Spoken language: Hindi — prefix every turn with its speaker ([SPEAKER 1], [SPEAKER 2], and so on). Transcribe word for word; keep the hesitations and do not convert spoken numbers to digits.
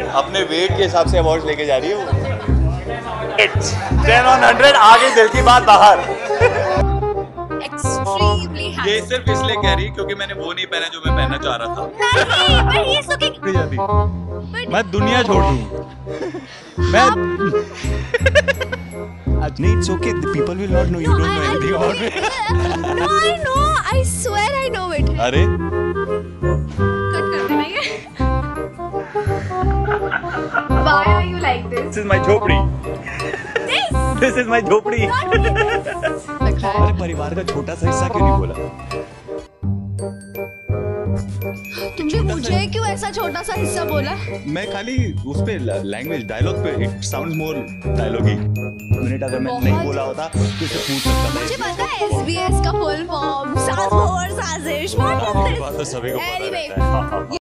[SPEAKER 1] अपने वेट के हिसाब से अवार्ड लेके जा रही है वो।
[SPEAKER 2] टेन ऑन हंड्रेड आ गई दिल की बात बाहर।
[SPEAKER 1] ये सिर्फ इसलिए कह रही क्योंकि मैंने वो नहीं पहना जो मैं पहनना चाह रहा था।
[SPEAKER 2] मैं दुनिया छोड़ दूं। मैं नहीं, it's okay. The people will not know. You don't know anything about me.
[SPEAKER 3] No, I know. I swear I know it.
[SPEAKER 2] अरे
[SPEAKER 3] कट कर देना ये। Why are you like this?
[SPEAKER 2] This is my झोपड़ी।
[SPEAKER 3] This.
[SPEAKER 2] This is my झोपड़ी।
[SPEAKER 3] लग रहा है।
[SPEAKER 2] अरे परिवार का छोटा सा हिस्सा क्यों नहीं बोला?
[SPEAKER 3] तुमने मुझे क्यों ऐसा छोटा सा हिस्सा बोला?
[SPEAKER 2] मैं खाली उस पे लैंग्वेज डायलॉग पे it sounds more dialoguey. Minute अगर मैं नहीं बोला होता तो इसे पूछ सकता था।
[SPEAKER 3] मुझे पता है एस बी एस का फुल फॉर्म सास और साजिश।
[SPEAKER 2] बात तो सभी को पता रहता है।